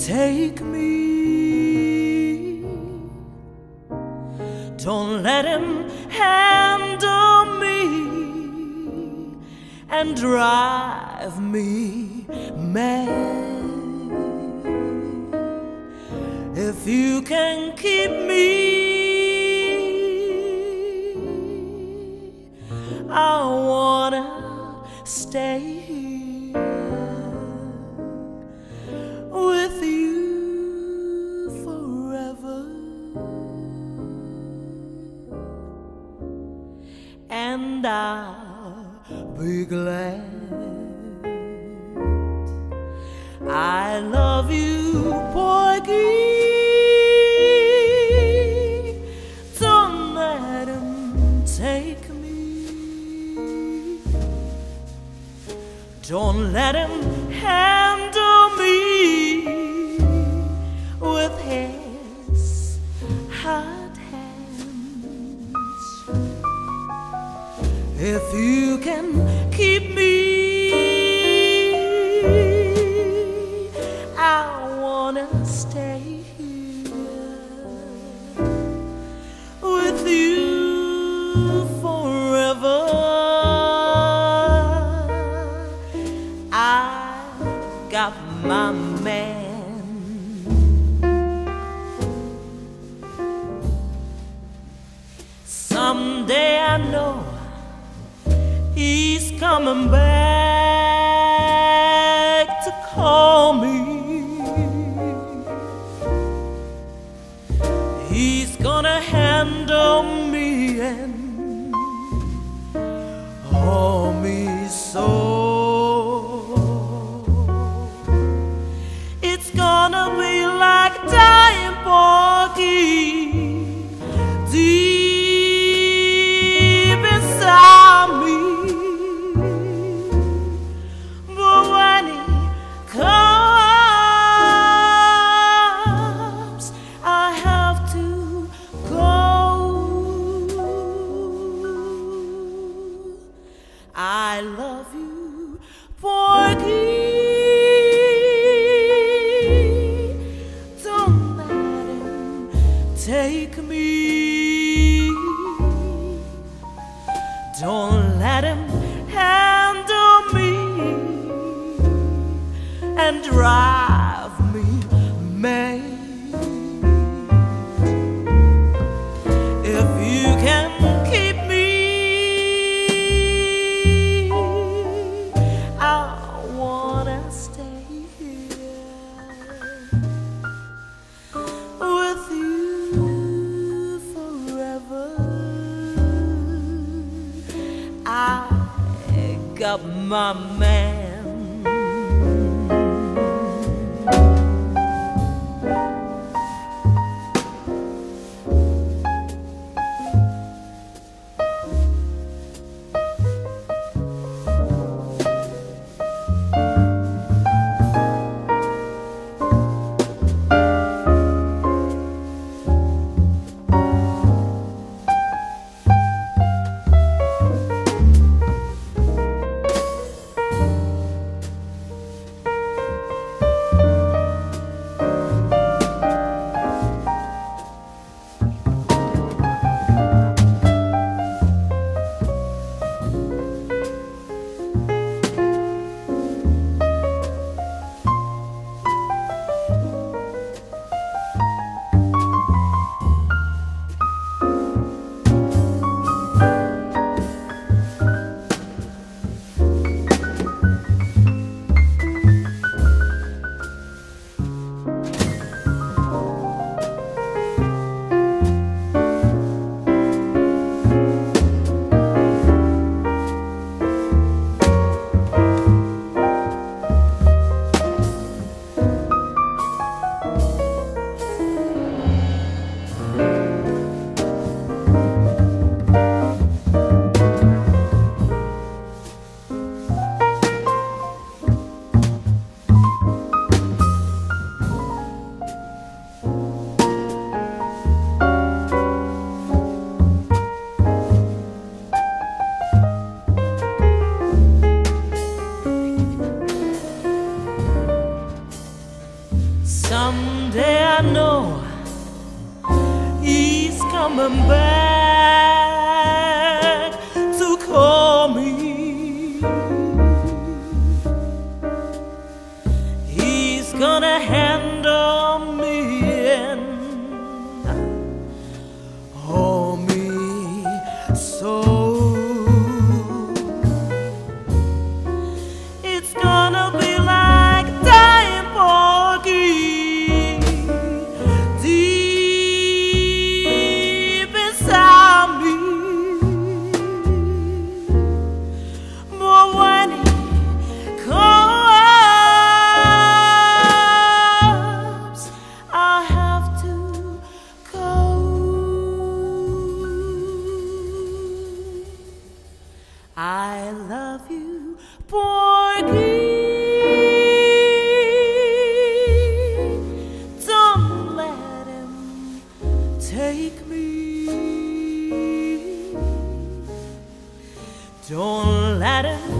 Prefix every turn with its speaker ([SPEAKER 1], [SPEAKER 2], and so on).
[SPEAKER 1] take me. Don't let him handle me and drive me mad. If you can keep me, I wanna stay here with you forever, and I'll be glad. I love you, Porgy. Don't let him take me. Don't let him handle me with his hot hands. If you can keep me, I wanna stay here with you forever. I got my man. Someday I know he's coming back to call me. He's gonna handle me and hold me so. It's gonna be like dying, Porgy, deep inside me. But when he comes, I have to go. I love you, Porgy. Don't let him take me. Don't let him handle me and drive me mad. If you can keep me, I wanna stay here with you forever. I got my man. come back to call me. He's gonna handle me and hold me so. It's gonna be like dying Porgy, deep inside me. But when he comes, I'll have to go. I love you, Porgy. Don't let him take me. Don't let him